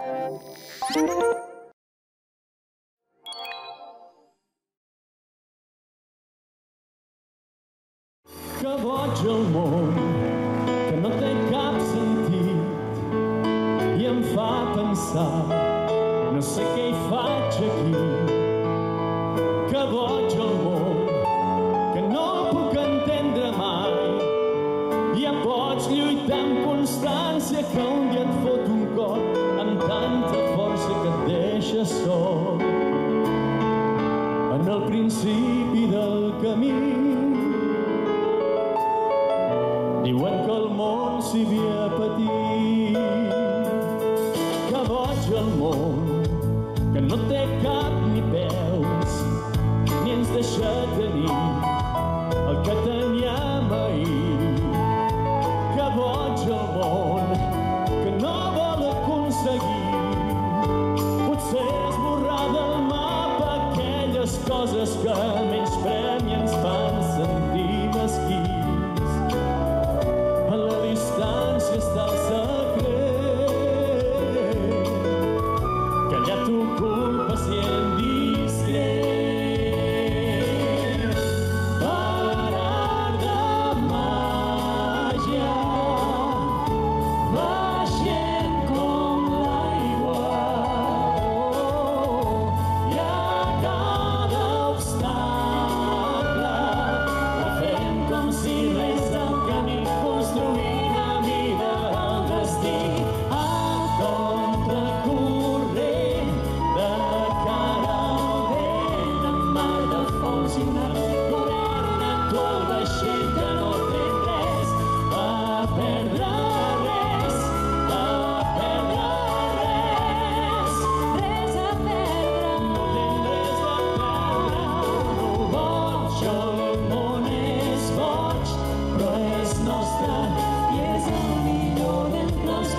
Que boig el món, que no té cap sentit i em fa pensar, no sé què hi faig aquí. Que boig el món, que no puc entendre mai i ja pots lluitar amb constància que un dia et fot un cop amb tanta força que et deixa sol en el principi del camí. Diuen que el món s'hi havia patit. Que boig el món, que no té cap ni peus, ni ens deixa tenir el que teníem ahir. Que boig el món, que no vol aconseguir potser esborrar del mapa aquelles coses que menysprem i ens fan sentir mesquins. A la distància està el secret, que allà t'ocupa pacient discret. Per art de màgia, baixem com l'aigua i a cada obstacle fem com si res del camí construint a vida el destí a contracorrent de cara al vent amb mar de fons i una corrent actual vaixell que no té res a perdre res, a perdre res, res a perdre, no tenim res a perdre. Boig, el món és boig, però és nostre i és el millor d'entre els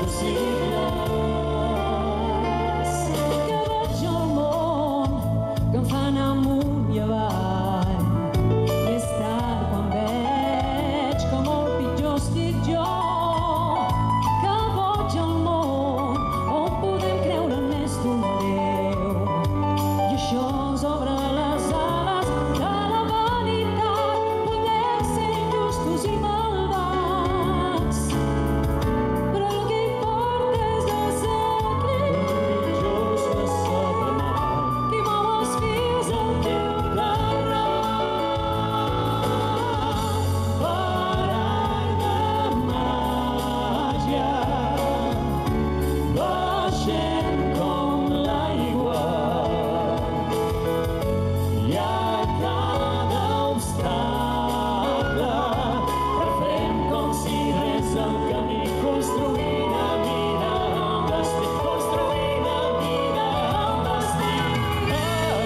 possibles. Que boig el món, que em fa anar amunt i avall. Més tard quan veig que molt pitjor estic jo. Que boig el món, on podem creure més d'un Déu. I això ens obre les ales de la vanitat. Podem ser injustos i malvats, però el que importa és el secret. Just no sabrà mai qui mou els fils al teu terrat. Per art de màgia, baixem com l'aigua i a cada obstacle refem com si res el camí construint a vida el destí, construint a vida el destí a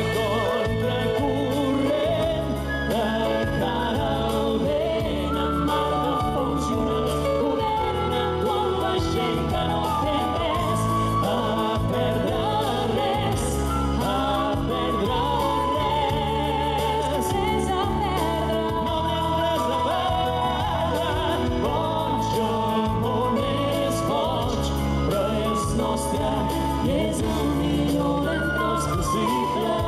contracorrent de cara al vent amb mar de fons i una corrent actual vaixell que no té res a perdre res, a perdre res, res a perdre, no tenim res a perdre. Boig, el món és boig, però és nostre i és el millor d'entre els possibles.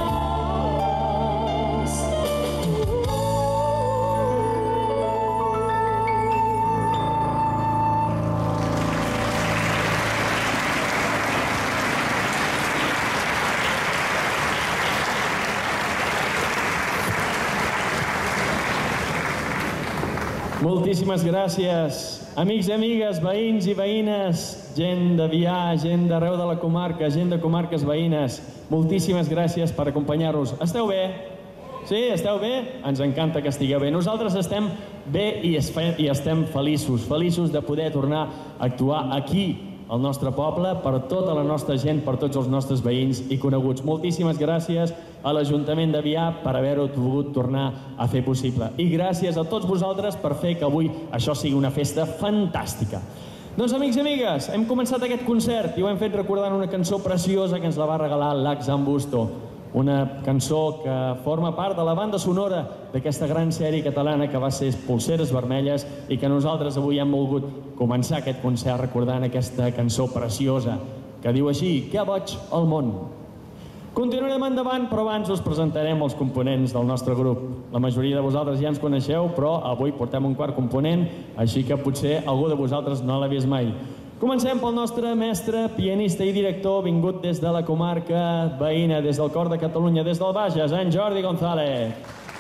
Moltíssimes gràcies, amics i amigues, veïns i veïnes, gent d'Avià, gent d'arreu de la comarca, gent de comarques veïnes. Moltíssimes gràcies per acompanyar-nos. Esteu bé? Sí, esteu bé? Ens encanta que estigueu bé. Nosaltres estem bé i estem feliços, feliços de poder tornar a actuar aquí, al nostre poble, per tota la nostra gent, per tots els nostres veïns i coneguts. Moltíssimes gràcies a l'Ajuntament d'Avià per haver-ho pogut tornar a fer possible. I gràcies a tots vosaltres per fer que avui això sigui una festa fantàstica. Doncs, amics i amigues, hem començat aquest concert i ho hem fet recordant una cançó preciosa que ens la va regalar l'Axam Busto. Una cançó que forma part de la banda sonora d'aquesta gran sèrie catalana que va ser Polseres Vermelles i que nosaltres avui hem volgut començar aquest concert recordant aquesta cançó preciosa que diu així: que boig el món. Continuarem endavant, però abans us presentarem els components del nostre grup. La majoria de vosaltres ja ens coneixeu, però avui portem un quart component, així que potser algú de vosaltres no l'ha vist mai. Comencem pel nostre mestre, pianista i director, vingut des de la comarca veïna, des del cor de Catalunya, des del Bages, en Jordi González.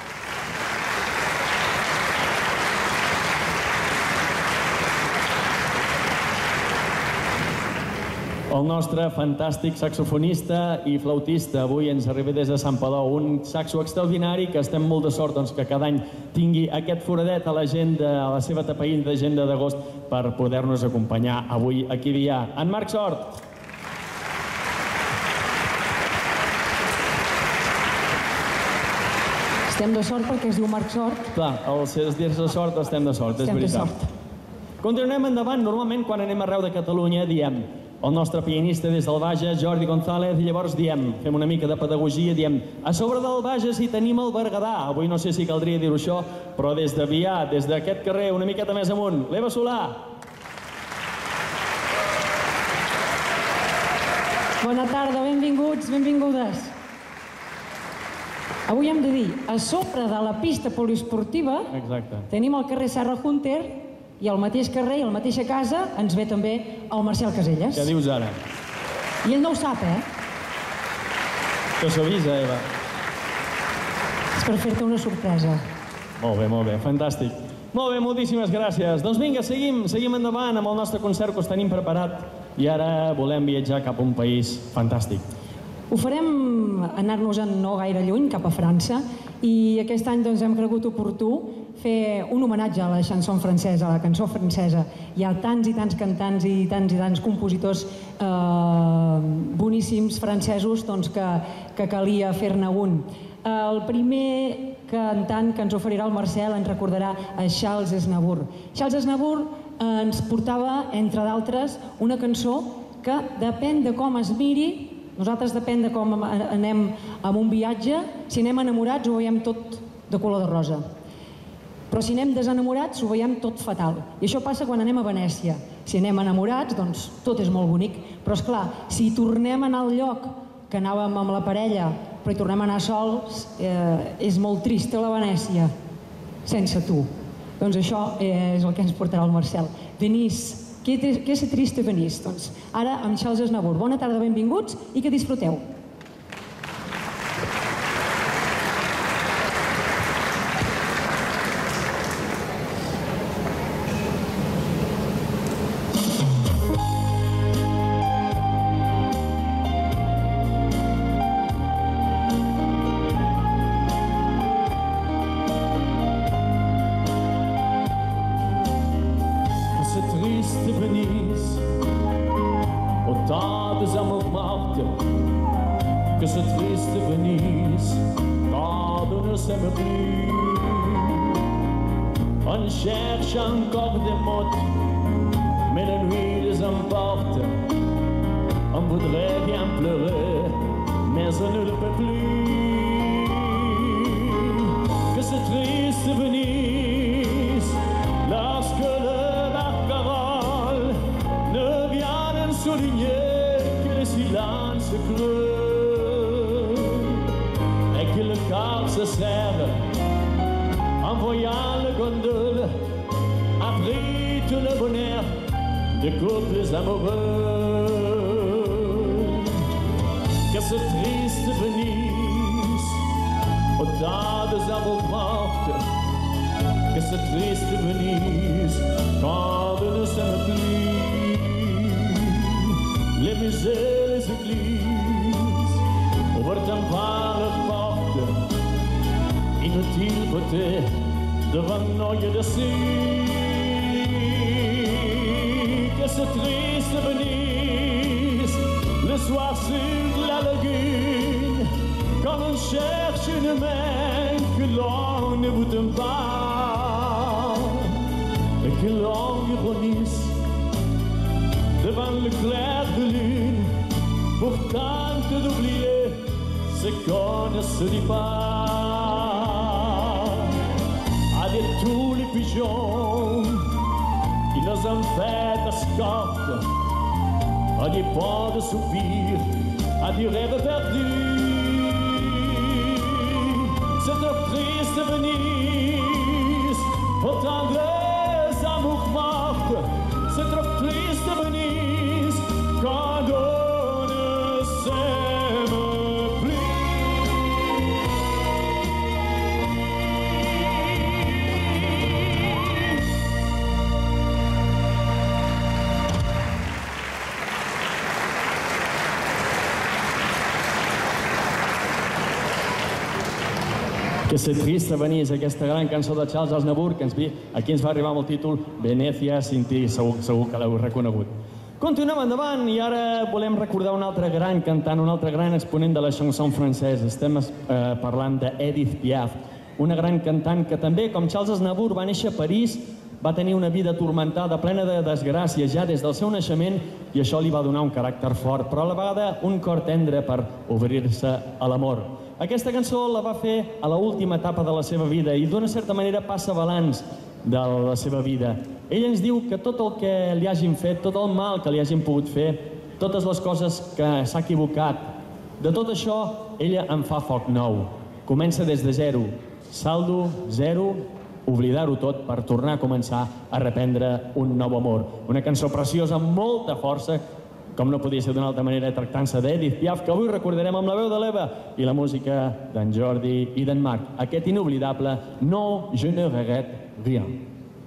El nostre fantàstic saxofonista i flautista, avui ens arriba des de Santpedor, un saxo extraordinari que estem molt de sort que cada any tingui aquest foradet a l'agenda, a la seva tapaïlla d'agenda d'agost, per poder-nos acompanyar avui aquí dia. En Marc Sort. Estem de sort perquè es diu Marc Sort. Clar, els dies de sort estem de sort, és veritat. Estem de sort. Continuem endavant. Normalment, quan anem arreu de Catalunya, diem el nostre pianista des del Bages, Jordi González, i llavors diem, fem una mica de pedagogia, diem a sobre del Bages hi tenim el Berguedà. Avui no sé si caldria dir-ho això, però des de Vià, des d'aquest carrer, una miqueta més amunt, l'Eva Solà. Bona tarda, benvinguts, benvingudes. Avui hem de dir, a sobre de la pista poliesportiva tenim el carrer Serra Hunter, i al mateix carrer i a la mateixa casa ens ve també el Marcel Casellas. Què dius ara? I ell no ho sap, Que s'avisa, Eva. És per fer-te una sorpresa. Molt bé, fantàstic. Molt bé, moltíssimes gràcies. Doncs vinga, seguim endavant amb el nostre concert que us tenim preparat i ara volem viatjar cap a un país fantàstic. Ho farem anar-nos-en no gaire lluny, cap a França, i aquest any doncs, hem cregut oportú fer un homenatge a la chanson francesa, a la cançó francesa. Hi ha tants i tants cantants i tants compositors boníssims francesos que calia fer-ne un. El primer cantant que ens oferirà el Marcel ens recordarà a Charles Aznavour. Charles Aznavour ens portava, entre d'altres, una cançó que depèn de com es miri. Nosaltres depèn de com anem en un viatge. Si anem enamorats ho veiem tot de color de rosa. Però si anem desenamorats ho veiem tot fatal. I això passa quan anem a Venècia. Si anem enamorats, doncs tot és molt bonic. Però esclar, si tornem a anar al lloc que anàvem amb la parella, però hi tornem a anar sols, és molt trista la Venècia sense tu. Doncs això és el que ens portarà el Marcel. Venís. Què és triste Venís? Doncs ara amb Charles Aznavour. Bona tarda, benvinguts i que disfruteu. Encore des mots, mais la nuit les emporte. On voudrait bien pleurer, mais on ne le peut plus. Que ce triste Venise, lorsque le barcarolle ne vient souligner que le silence creux et que le corps se serre en voyant le gondole. Après tout le bonheur de couples amoureux. Que ce triste Venise, autant de amours mortes. Que ce triste Venise, quand on ne s'aime plus. Les musées, les églises, ouvrent pas leurs portes. Inutile beauté devant nos yeux de cire. Que ce triste Venise, le soir sur la lagune, quand on cherche une main que l'on ne vous donne pas et que l'on ironise devant le clair de lune pour tenter d'oublier ce qu'on ne se dit pas. Avec tous les pigeons qui nous ont fait escorte à des pas de soupir, à des rêves perdus. C'est trop triste de Venise, autant des amours mortes. C'est trop triste de Venise, quand on ne s'aime plus. Que c'est trist Venís, aquesta gran cançó de Charles Aznavour, que aquí ens va arribar amb el títol Venècia sin ti, segur que l'heu reconegut. Continuem endavant i ara volem recordar un altre gran cantant, un altre gran exponent de la chanson francesa. Estem parlant d'Edith Piaf, una gran cantant que també, com Charles Aznavour, va néixer a París, va tenir una vida turmentada, plena de desgràcia ja des del seu naixement, i això li va donar un caràcter fort, però a la vegada un cor tendre per obrir-se a l'amor. Aquesta cançó la va fer a l'última etapa de la seva vida i d'una certa manera passa balanç de la seva vida. Ella ens diu que tot el que li hagin fet, tot el mal que li hagin pogut fer, totes les coses que s'ha equivocat, de tot això ella en fa foc nou. Comença des de zero, saldo zero, oblidar-ho tot per tornar a començar a reprendre un nou amor. Una cançó preciosa amb molta força, com no podia ser d'una altra manera, tractant-se d'Edith Piaf, que avui recordarem amb la veu de l'Eva i la música d'en Jordi i d'en Marc. Aquest inoblidable Non, je ne regrette rien.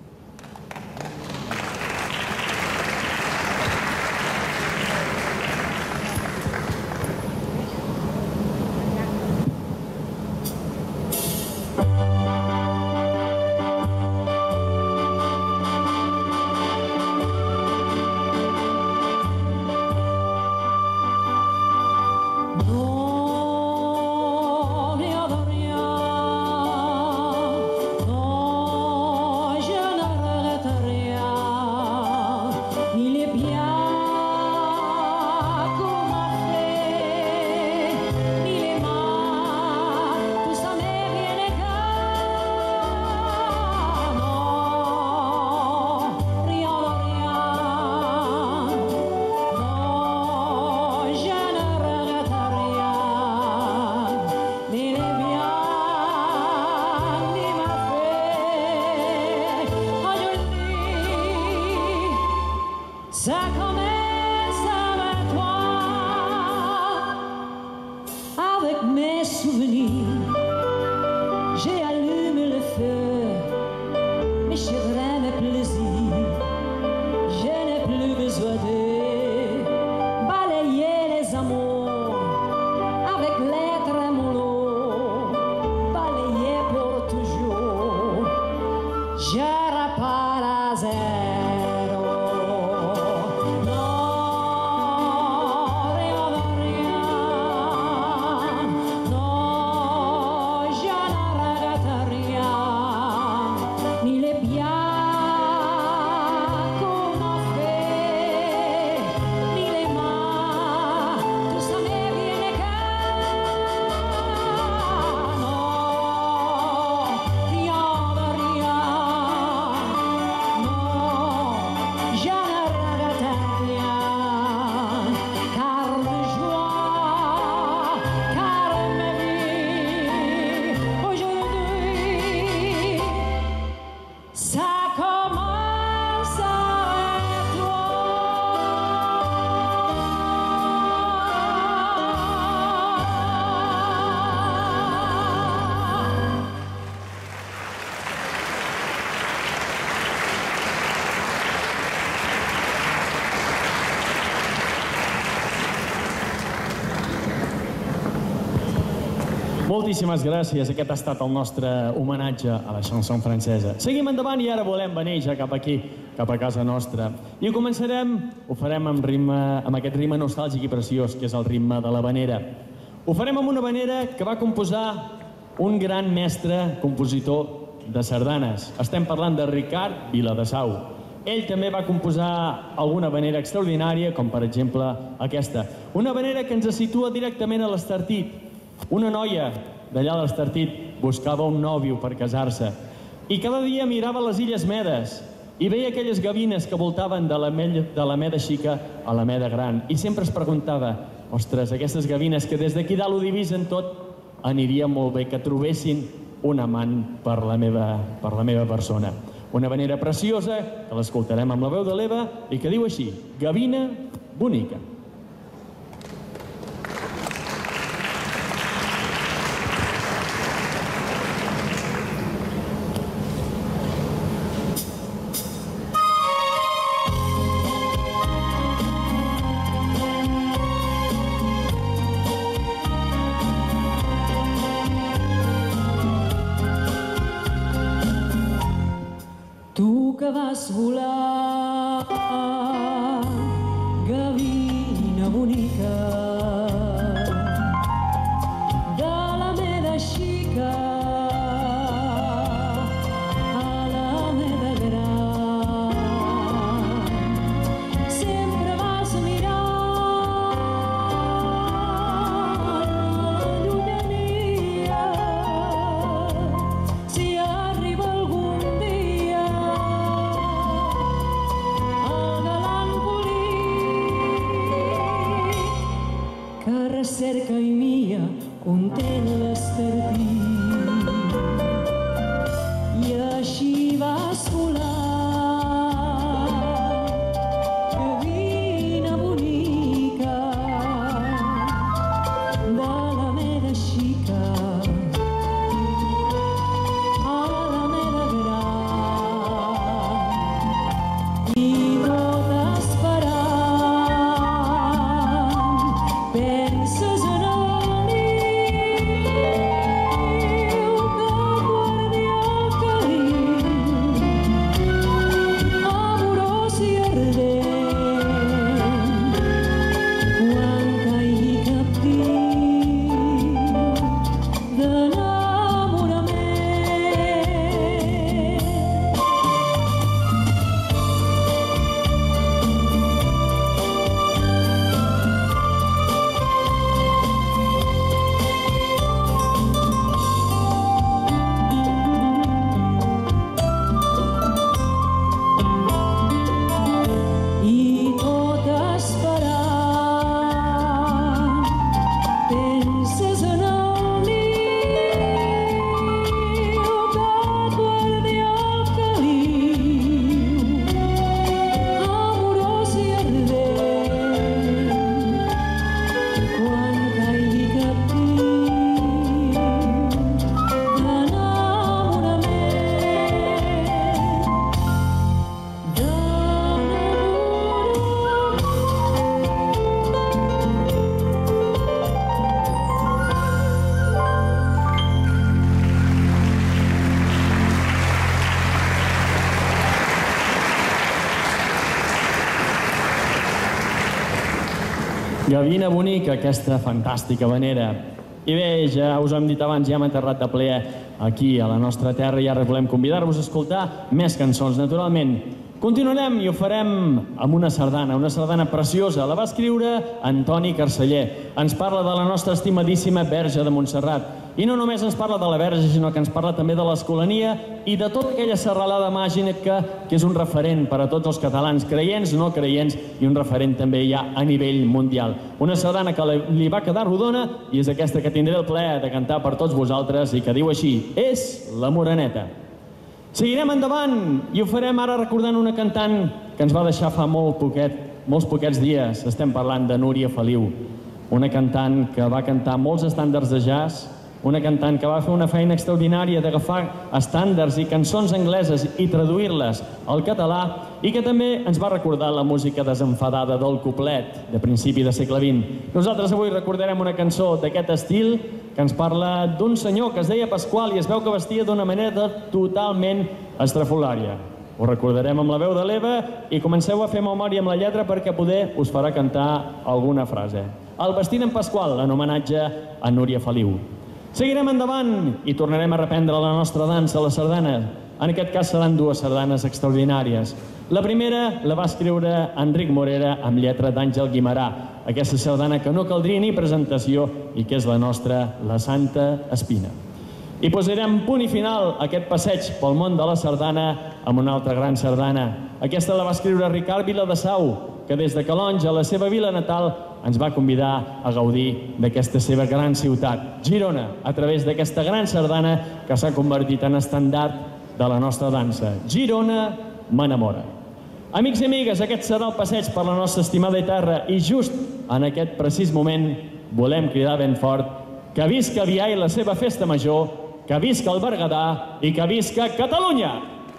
Moltíssimes gràcies. Aquest ha estat el nostre homenatge a la chanson francesa. Seguim endavant i ara volem venir ja cap aquí, cap a casa nostra. I ho començarem, ho farem amb aquest ritme nostàlgic i preciós, que és el ritme de l'havanera. Ho farem amb una havanera que va composar un gran mestre compositor de sardanes. Estem parlant de Ricard Viladesau. Ell també va composar alguna havanera extraordinària, com per exemple aquesta. Una havanera que ens situa directament a l'Estartit. Una noia d'allà de l'Estartit buscava un nòvio per casar-se i cada dia mirava les Illes Medes i veia aquelles gavines que voltaven de la meda xica a la meda gran i sempre es preguntava, ostres, aquestes gavines que des d'aquí dalt ho divisen tot, aniria molt bé que trobessin un amant per la meva persona. Una vanera preciosa, que l'escoltarem amb la veu de l'Eva i que diu així, Gavina bonica. Tu que vas volar, gavina bonica, de la meda xica a la meda gran, sempre vas mirant la llunyania, si arriba algun dia que recerca i mia content l'esterpí. I així vas volar, gavina bonica, de la meda xica a la meda gran, i tot esperant penses en el niu que guardia el caliu, amorós i ardent, quan caigui captiu d'enamorament. I tot esperant penses en el niu que guardia el caliu, amorós i ardent, quan caigui captiu d'enamorament. Gavina bonica, aquesta fantàstica vanera. I bé, ja us ho hem dit abans, ja hem aterrat de ple aquí a la nostra terra i ara volem convidar-vos a escoltar més cançons, naturalment. Continuarem i ho farem amb una sardana preciosa. La va escriure Antoni Carceller. Ens parla de la nostra estimadíssima Verge de Montserrat. I no només ens parla de la Verge, sinó que ens parla també de l'Escolania i de tota aquella serralada màgica que és un referent per a tots els catalans, creients, no creients, i un referent també ja a nivell mundial. Una sardana que li va quedar rodona i és aquesta que tindré el plaer de cantar per tots vosaltres i que diu així, és La Moreneta. Seguirem endavant i ho farem ara recordant una cantant que ens va deixar fa molts poquets dies. Estem parlant de Núria Feliu, una cantant que va cantar molts estàndards de jazz, una cantant que va fer una feina extraordinària d'agafar estàndards i cançons angleses i traduir-les al català i que també ens va recordar la música desenfadada del coplet de principi de segle XX. Nosaltres avui recordarem una cançó d'aquest estil que ens parla d'un senyor que es deia Pasqual i es veu que vestia d'una manera totalment estrafolària. Ho recordarem amb la veu de l'Eva i comenceu a fer memòria amb la lletra perquè poder us farà cantar alguna frase. El vestit en Pasqual, en homenatge a Núria Feliu. Seguirem endavant i tornarem a reprendre la nostra dansa, la sardana. En aquest cas seran dues sardanes extraordinàries. La primera la va escriure Enric Morera amb lletra d'Àngel Guimerà, aquesta sardana que no caldria ni presentació i que és la nostra, la Santa Espina. I posarem punt i final a aquest passeig pel món de la sardana amb una altra gran sardana. Aquesta la va escriure Ricard Viladesau, que des de Calonge, a la seva vila natal, ens va convidar a gaudir d'aquesta seva gran ciutat, Girona, a través d'aquesta gran sardana que s'ha convertit en estendard de la nostra dansa. Girona m'enamora. Amics i amigues, aquest serà el passeig per la nostra estimada terra i just en aquest precís moment volem cridar ben fort que visca Avià i la seva festa major, que visca el Berguedà i que visca Catalunya!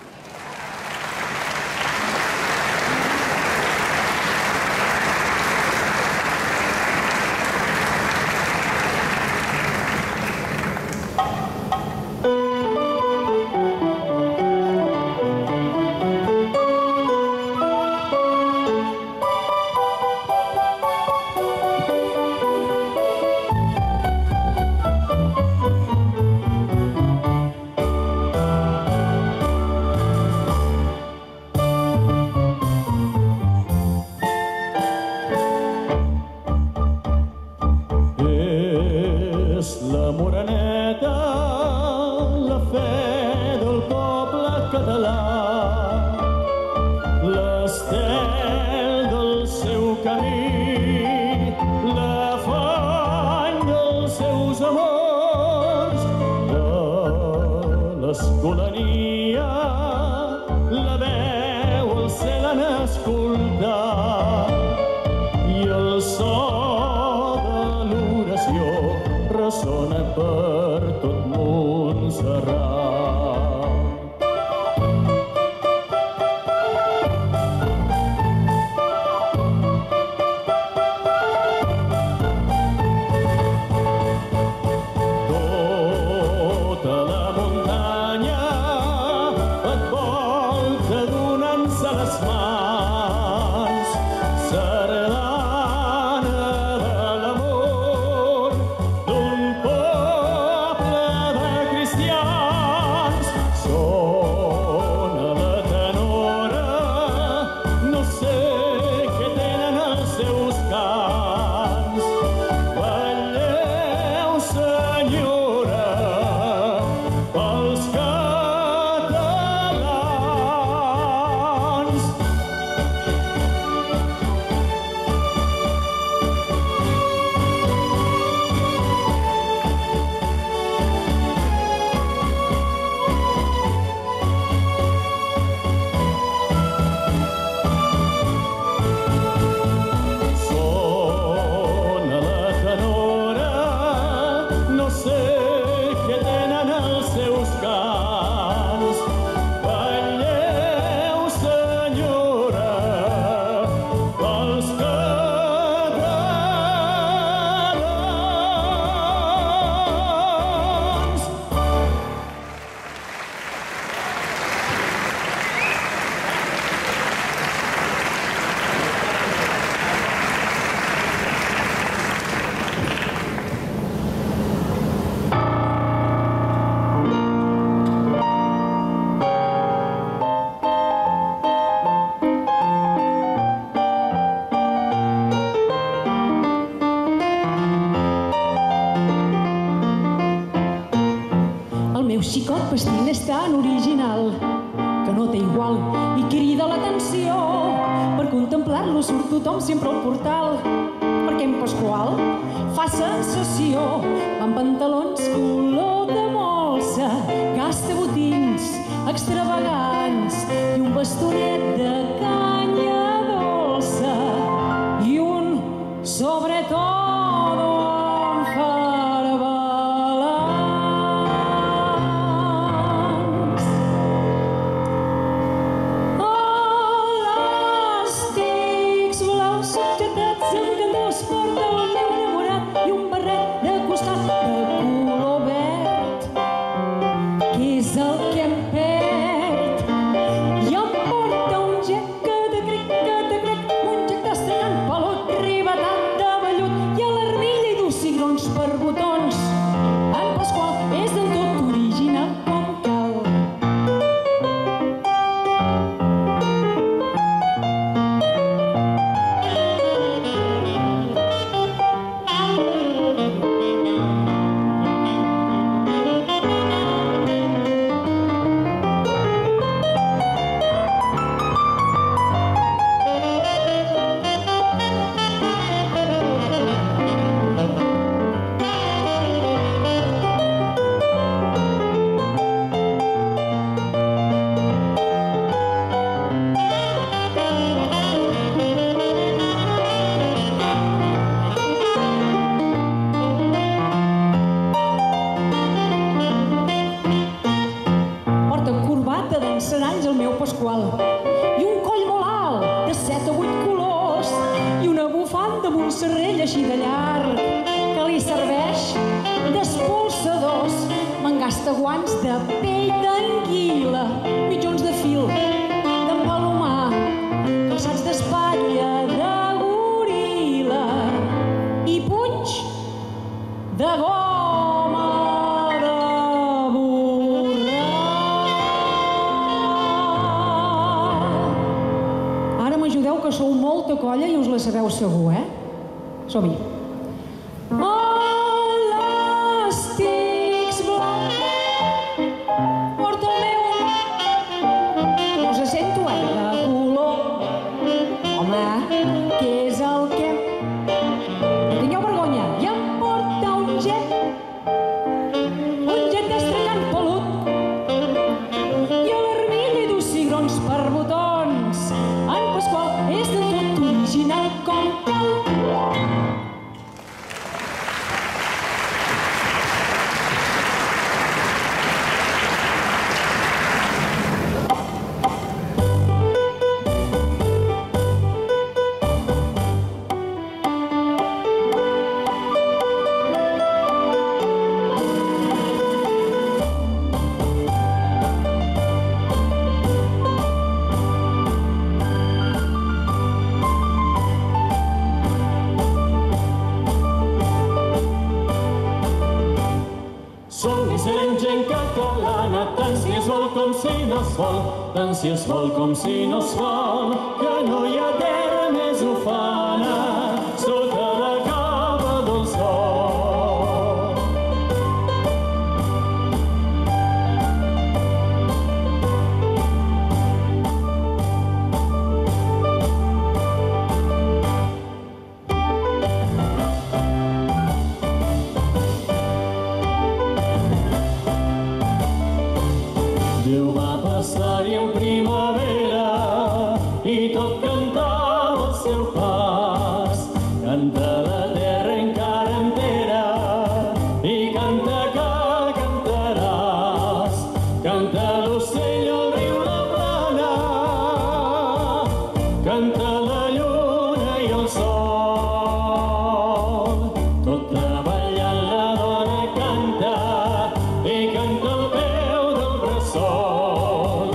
Xicot vestint és tan original que no té igual i crida l'atenció. Per contemplar-lo surt tothom sempre al portal, perquè en Pasqual fa sensació. Va amb pantalons color de molsa, gasta botins extravagants i un bastonet de canya dolça i un sobretot És el que em perd i em porta un gec de menja llarg que li serveix d'expulsadors, m'engasta guants de pell d'anguila, mitjons de fil d'empalomar, calçats d'espatlla de goril·la i punys de goma de borrar. Ara m'ajudeu, que sou molta colla i us la sabeu segur, Som-hi. Elàstics blancs, porta el meu, us sento, de color. Home, què és el que... No tingueu vergonya, i em porta un jet d'estracant pelut, i a l'armilla hi du cigrons per botons. En Pasqual és de tot original com cal. Tant si es vol com si no es vol, tant si es vol com si no es vol, que no hi ha terra més ufana sota la capa del sol. Déu va passar-hi en primavera i tot cantava el seu pas. Canta la terra encara entera i canta que cantaràs. Canta l'ocell, el riu, la plana, canta la lluna i el sol. Tot treballant la dona canta i canta al peu del bressol.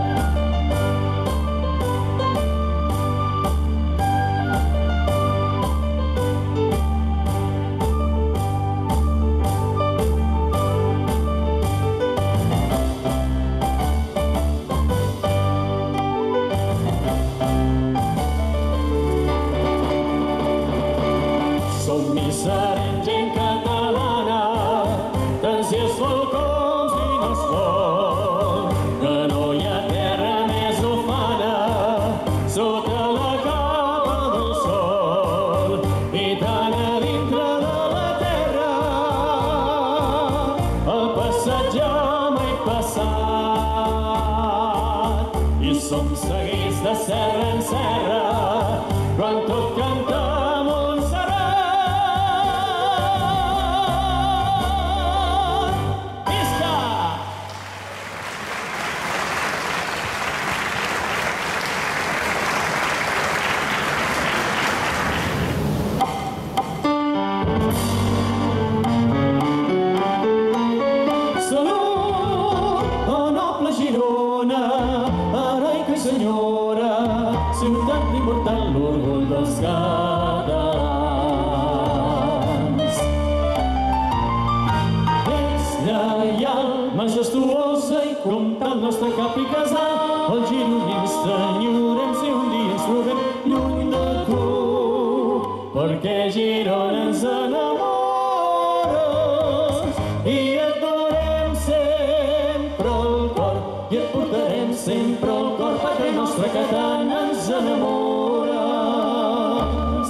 Som-hi, serem gent catalana, tant si es vol com si no es vol, que no hi ha terra més ufana sota la capa del sol. I tant a dintre de la terra el passat ja mai passat, i som seguits de serra en serra quan tot canta Montserrat. Visca! Salut, oh noble Girona, heroica senyora, ciutat immortal, l'orgull dels catalans. Ets lleial, majestuosa i compta el nostre cap i casal, els gironins t'enyorem si un dia ens trobem lluny de tu, perquè Girona ens enamores i et durem sempre al cor i et portarem sempre al cor, perquè nostra que tant ens enamores.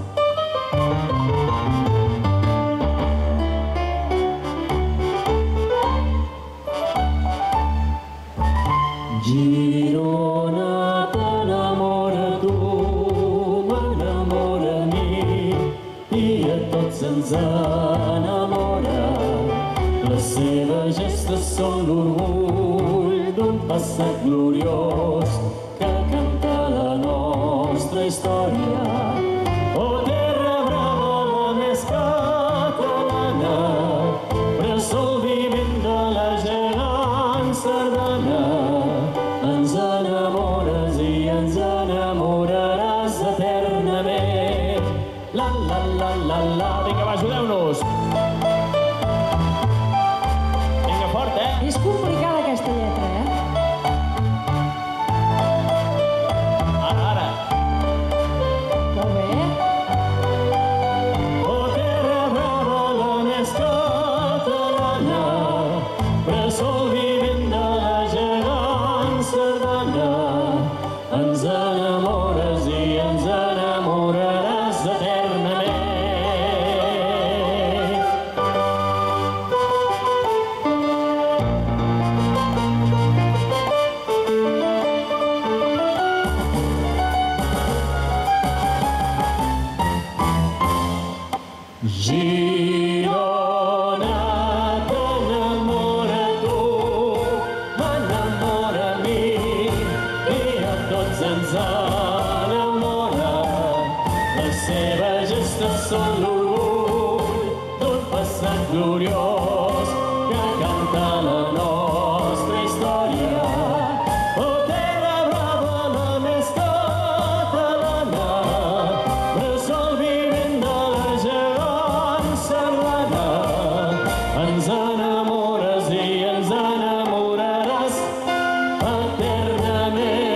Girona t'enamora tu, m'enamora a mi, i a tots ens enamora. Les seves gestes són l'orgull d'un passat gloriós que canta la nostra història. Oh, terra brava, Vinga, va, ajudeu-nos. Vinga, fort, És complicada aquesta lletra, Ara, ara. Molt bé. Oh, terra brava, la més catalana, bressol vivent de la gegant sardana, ens enamores i ens enamoraràs eternament. Girona, t'enamora tu, m'enamora a mi, i a tots ens enamora. Les seves gestes són l'orgull d'un passat gloriós que canta la nostra història. Oh, terra brava, la més catalana, bressol vivent de la gegant sardana, ens enamores i ens enamoraràs eternament.